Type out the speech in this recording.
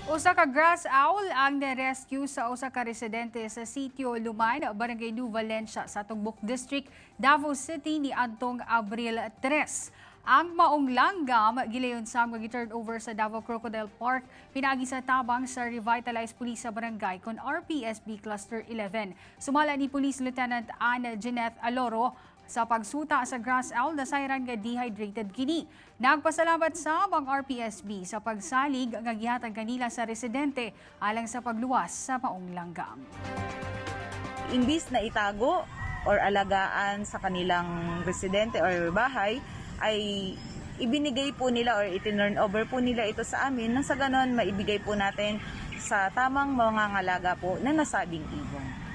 Usa ka grass owl ang na-rescue sa usa ka residente sa Sitio Luman, Barangay New Valencia sa Tugbok District, Davao City ni Antong Abril 3. Ang maong langgam gilayon sa gi-turn over sa Davao Crocodile Park pinagi sa tabang sa revitalized police sa barangay kon RPSB Cluster 11. Sumala ni Police Lieutenant Anne Jeanette Aloro sa pagsuta sa grass owl na sayran nga dehydrated kini. Nagpasalamat sa bang RPSB sa pagsalig nga gihatag kanila sa residente alang sa pagluwas sa maong langgam. Imbis na itago or alagaan sa kanilang residente or bahay, ay ibinigay po nila or itinurn over po nila ito sa amin nang sa ganon maibigay po natin sa tamang mga ngalaga po na nasabing ibon.